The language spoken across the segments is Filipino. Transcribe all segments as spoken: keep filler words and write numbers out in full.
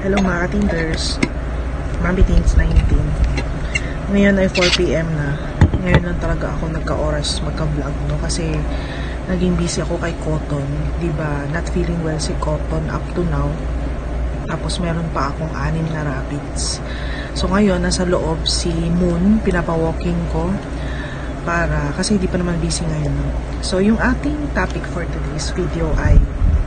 Hello mga ka-tinders. Mami Teens nineteen. Ngayon ay four p m na. Ngayon lang talaga ako nagka-oras magka-vlog, no? Kasi naging busy ako kay Cotton. Diba, not feeling well si Cotton up to now. Tapos meron pa akong anim na rabbits. So ngayon, nasa loob si Moon, pinapa-walking ko. Para, kasi hindi pa naman busy ngayon, no? So yung ating topic for today's video ay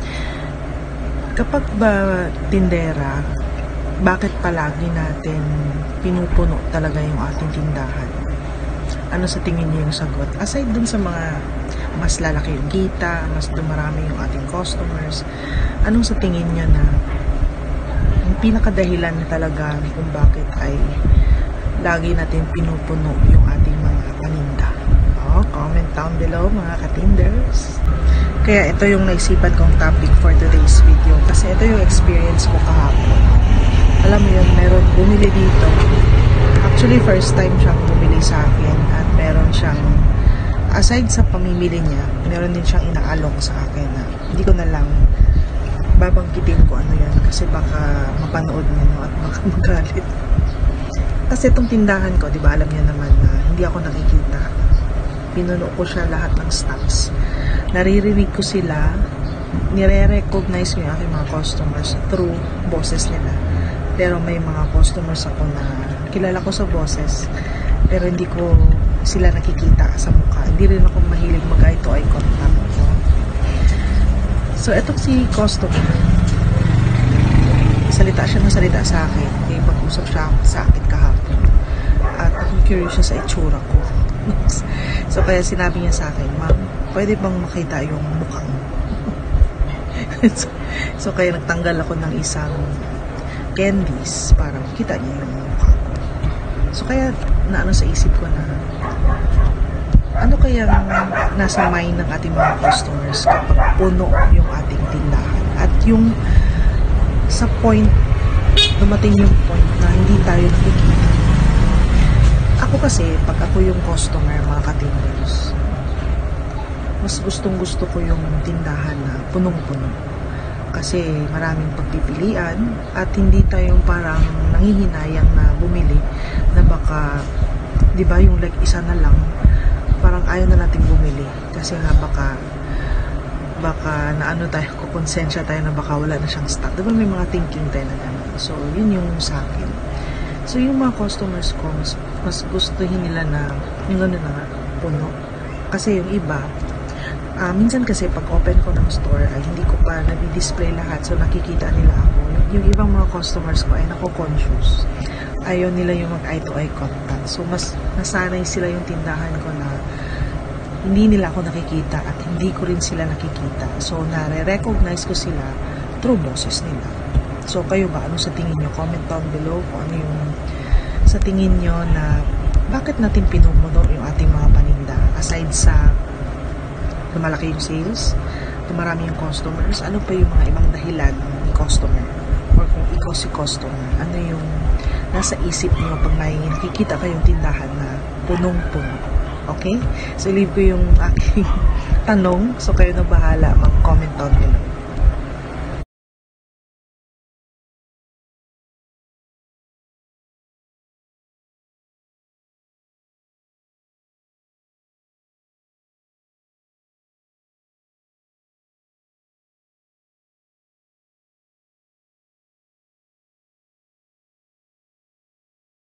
kapag ba tindera, bakit palagi natin pinupuno talaga yung ating tindahan? Ano sa tingin niyo yung sagot? Aside dun sa mga mas lalaki yung kita, mas dumarami yung ating customers, anong sa tingin niyo na yung pinakadahilan talaga kung bakit ay lagi natin pinupuno yung ating mga paninda? Oh, comment down below mga ka-tinders. Kaya ito yung naisipan kong topic for today's video. Kasi ito yung experience ko kahapon. Alam mo yun, meron bumili dito. Actually, first time siyang bumili sa akin. At meron siyang, aside sa pamimili niya, meron din siyang inaalok sa akin na hindi ko na lang babangkitin ko ano yan. Kasi baka mapanood niya, no, at baka magalit. Kasi itong tindahan ko, di ba, alam niya naman na hindi ako nakikita. Pinuno ko siya lahat ng stocks. Naririnig ko sila, nire-recognize ko yung aking mga customers through boses nila. Pero may mga customers ako na kilala ko sa boses, pero hindi ko sila nakikita sa mukha. Hindi rin ako mahilig mag-eye to eye contact. No? So, etong si customer, salita siya ng salita sa akin. May pag-usap siya sa akin kahapon. At ako curious siya sa itsura ko. So, kaya sinabi niya sa akin, "Ma'am, pwede bang makita yung mukha mo?" so, so, kaya nagtanggal ako ng isang candies para makita niya yung mukha ko. So, kaya naano sa isip ko na ano kaya nasa mind ng ating mga customers kapag puno yung ating tindahan? At yung sa point, dumating yung point na hindi tayo nakikita. Ako kasi, pag ako yung customer, mga ka-tinders, mas gustong gusto ko yung tindahan na punong-puno. Kasi maraming pagpipilian at hindi tayong parang nangihinayang na bumili na baka, di ba yung like isa na lang, parang ayaw na natin bumili. Kasi nga baka, baka na ano tayo, kukonsensya tayo na baka wala na siyang stock. Diba may mga thinking tayo na gano'n. So, yun yung sa akin. So, yung mga customers ko, mas, mas gustuhin nila na yung gano'n na puno. Kasi yung iba, uh, minsan kasi pag open ko ng store, ay hindi ko pa nadi-display lahat. So, nakikita nila ako. Yung ibang mga customers ko ay nako-conscious. Ayaw nila yung mag-eye to eye contact. So, mas nasanay sila yung tindahan ko na hindi nila ako nakikita at hindi ko rin sila nakikita. So, nare-recognize ko sila through boses nila. So, kayo ba? Ano sa tingin nyo? Comment down below kung ano yung sa tingin nyo na bakit natin pinumuno yung ating mga paninda. Aside sa lumalaki yung sales, dumarami yung customers, ano pa yung mga ibang dahilan ni customer? Or kung ikaw si customer, ano yung nasa isip nyo pag may nakikita kayong tindahan na punong-puno? Okay? So, leave ko yung aking tanong. So, kayo na bahala mag-comment down below.